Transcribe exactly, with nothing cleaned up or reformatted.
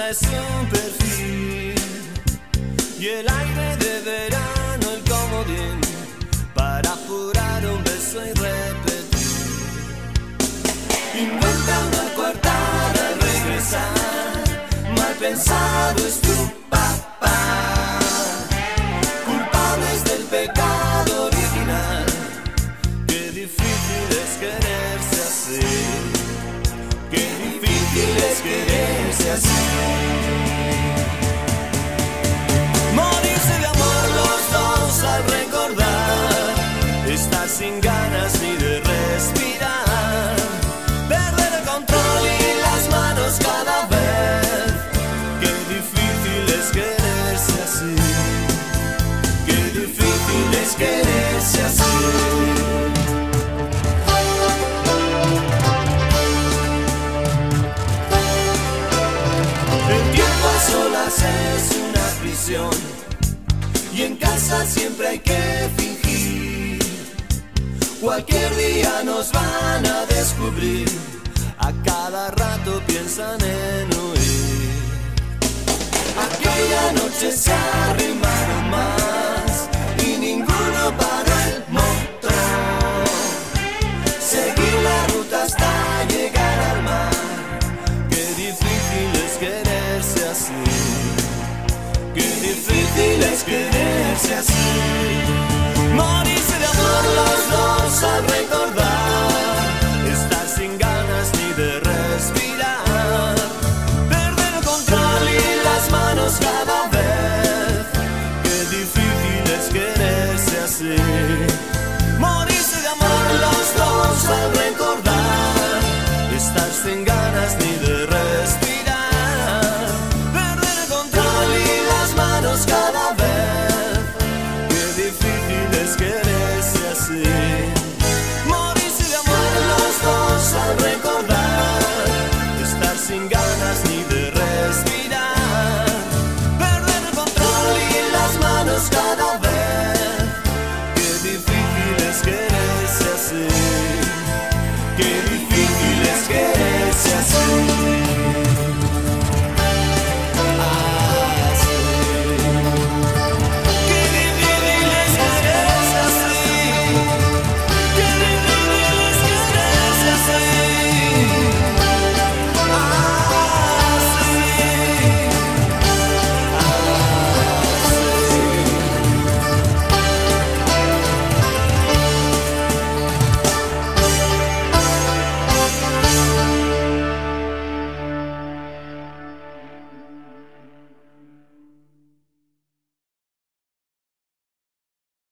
vida es un perfil y el aire de verano el comodín para apurar un beso y repetir. Inventa una coartada al regresar, mal pensado es tu papá. Culpables del pecado original, qué difícil es quererse así. Qué difícil es quererse así. Morirse de amor los dos al recordar, estar sin ganas ni de respirar, perder el control y las manos cada vez. Qué difícil es quererse así. Qué difícil es quererse así. Es una prisión y en casa siempre hay que fingir. Cualquier día nos van a descubrir, a cada rato piensan en huir. Aquella noche se arregló